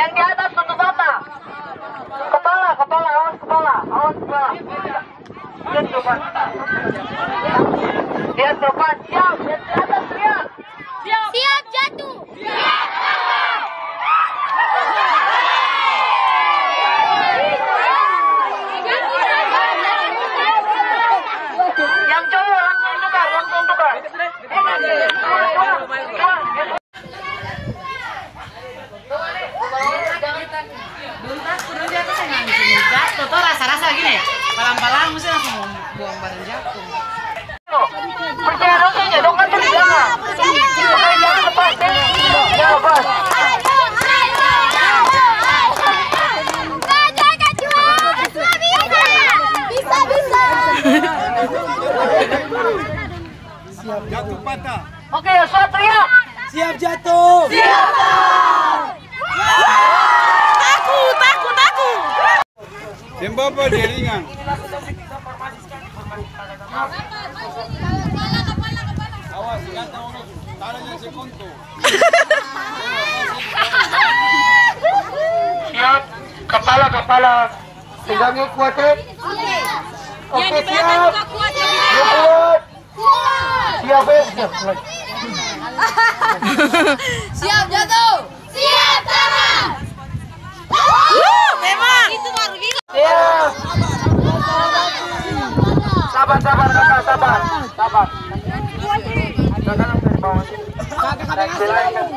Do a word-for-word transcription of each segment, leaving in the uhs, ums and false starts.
Yang di atas tutup mata. Kepala, kepala, awas kepala, awas kepala. Lihat depan. Lihat depan, siap. Lihat di atas, siap. Siap. Siap jatuh. Siap. Yang cowok langsung tukar, langsung tukar. Toto rasa-rasa gini, palang-palang mesti langsung buang badan jatuh. Percaya rasanya dong kan di belakang. Jangan lepas deh. Ya lepas. Bisa bisa. Siap jatuh patah. Oke, suat teriak. Siap jatuh. Siap. Takut, takut, takut. Tembak apa dia ringan? Awas, gata orang. Tangannya sekonto. Siap. Kepala, kepala. Pegangnya kuat ya. Oke, siap. Kuat. Siap ya. Siap. Siap jatuh. Siap tangan. Memang. Itu baru gila. Siap. Sabar, sabar, kakak, sabar. Sabar. Kakak dari bawah sini. Naik belai kan.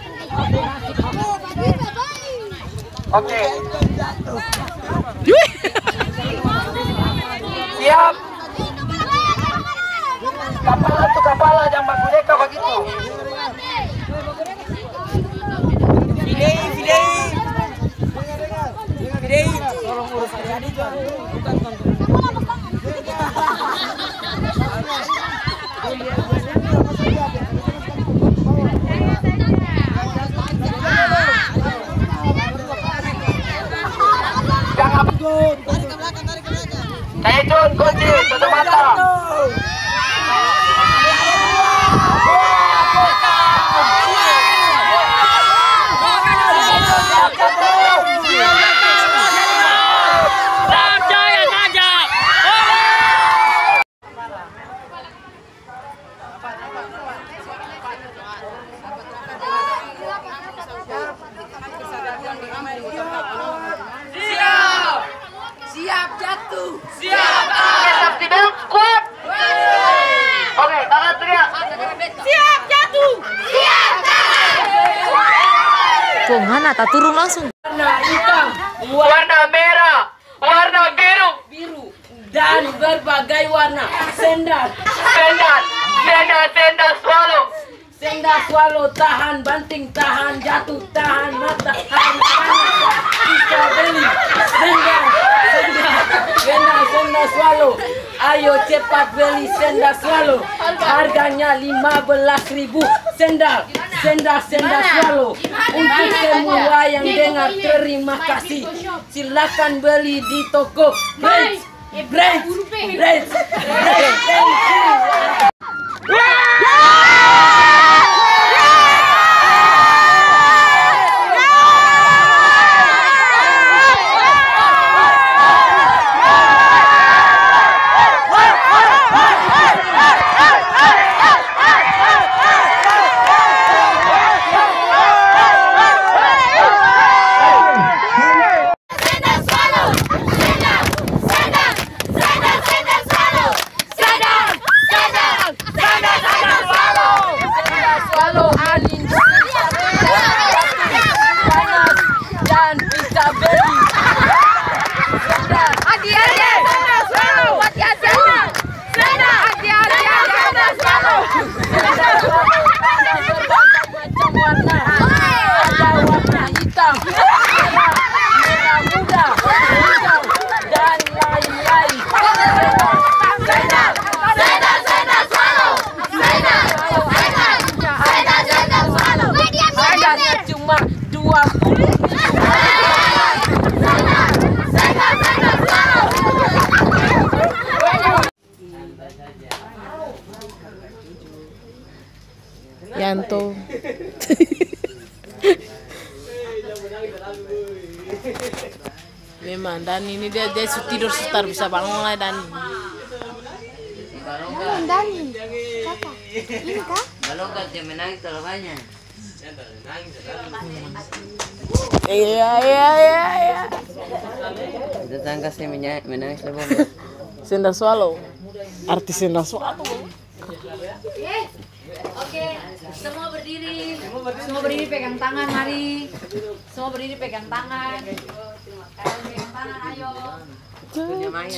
Oke. Siap. Kepala tuh kepala, jangan bagudeka begitu. Fidei, Fidei. Fidei. Tolong urus jadi bukan tonton. Jangan ikut. Saya ikut, kunci, tutup mata. Siap. Siap jatuh. Siap. Oke, safety belt, kuat. Oke, kakak teriak. Siap jatuh. Siap tangan. Kok mana tak turun langsung? Warna hitam, Warna merah, warna biru, biru, dan berbagai warna. Sendal, sendal, sendal, sendal swallow. sendal swallow, tahan banting, tahan jatuh, tahan mata, tahan panas, bisa beli. Sendal, sendal, sendal, sendal swallow. Ayo cepat beli sendal swallow. Harganya lima belas ribu. Sendal, sendal, sendal swallow. Untuk semua yang dengar, terima kasih. Silakan beli di toko Brands, Brands, Brands, Brands, Brands. Cuma dua puluh. Memang dan ini dia dia tidur sebentar bisa bangun lah dan Dani. Kakak. Ini kah? Kalau kan dia menangis terlalu banyak. iya iya iya iya. Itu tangga saya menya- menangis lebih banyak. Senda Swallow. Artis Senda Swallow. Oke, semua berdiri. Semua berdiri pegang tangan, mari. Semua berdiri pegang tangan. Kalian pegang tangan, ayo. Punya Maya.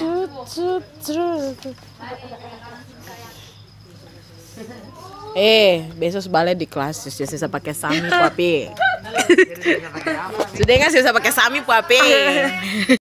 Eh, besok balik di kelas ya saya pakai sami papi. Sudah nggak saya pakai sami papi.